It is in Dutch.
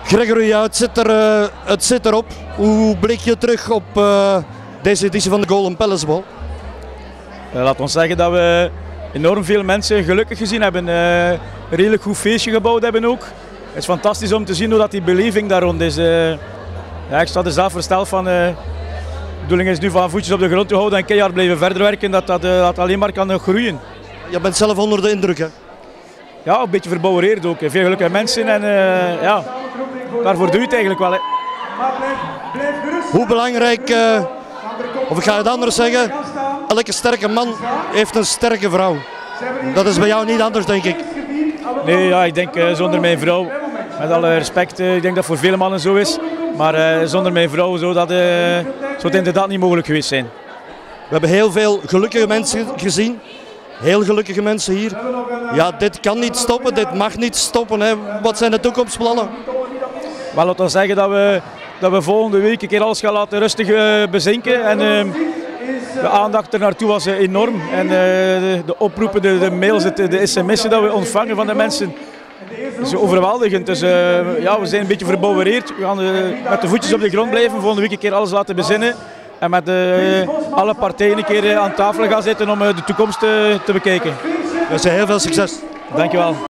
Gregory, ja, het zit erop. Hoe blik je terug op deze editie van de Golden Palace Bowl? Laat ons zeggen dat we enorm veel mensen gelukkig gezien hebben. Een redelijk goed feestje gebouwd hebben ook. Het is fantastisch om te zien hoe dat die beleving daar rond is. Ja, ik sta er zelf versteld van. De bedoeling is nu van voetjes op de grond te houden en keihard blijven verder werken, dat alleen maar kan groeien. Je bent zelf onder de indruk, hè? Ja, een beetje verbouwereerd ook. Veel gelukkige mensen en ja, daarvoor doe je het eigenlijk wel. Hè. Hoe belangrijk, of ik ga het anders zeggen, elke sterke man heeft een sterke vrouw. Dat is bij jou niet anders, denk ik. Nee, ja, ik denk zonder mijn vrouw, met alle respect, ik denk dat het voor vele mannen zo is. Maar zonder mijn vrouw zou het inderdaad niet mogelijk geweest zijn. We hebben heel veel gelukkige mensen gezien. Heel gelukkige mensen hier. Ja, dit kan niet stoppen, dit mag niet stoppen. Hè. Wat zijn de toekomstplannen? Wel, laten we zeggen dat we volgende week een keer alles gaan laten rustig bezinken. En de aandacht er naartoe was enorm. En de oproepen, de mails, de sms'en dat we ontvangen van de mensen is overweldigend. Dus ja, we zijn een beetje verbouwereerd. We gaan met de voetjes op de grond blijven. Volgende week een keer alles laten bezinnen. En met alle partijen een keer aan tafel gaan zitten om de toekomst te bekijken. Dus heel veel succes. Dankjewel.